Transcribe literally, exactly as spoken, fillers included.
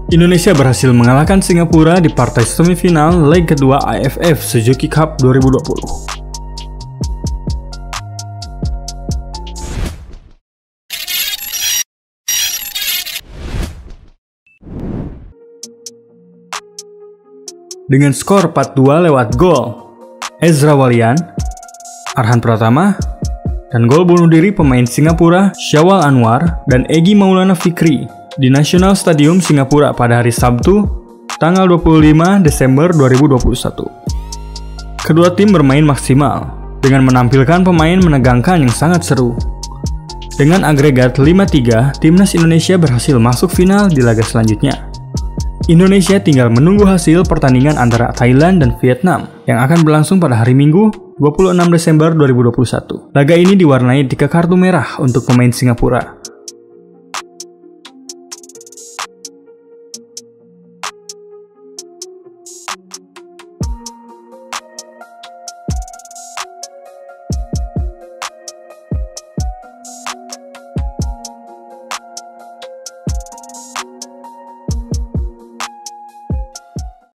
Indonesia berhasil mengalahkan Singapura di partai semifinal leg kedua A F F Suzuki Cup dua ribu dua puluh. Dengan skor empat dua lewat gol Ezra Walian, Arhan Pratama, dan gol bunuh diri pemain Singapura Syawal Anwar dan Egy Maulana Fikri di National Stadium Singapura pada hari Sabtu, tanggal dua puluh lima Desember dua ribu dua puluh satu. Kedua tim bermain maksimal dengan menampilkan pemain menegangkan yang sangat seru. Dengan agregat lima tiga, Timnas Indonesia berhasil masuk final di laga selanjutnya. Indonesia tinggal menunggu hasil pertandingan antara Thailand dan Vietnam yang akan berlangsung pada hari Minggu, dua puluh enam Desember dua ribu dua puluh satu. Laga ini diwarnai tiga kartu merah untuk pemain Singapura.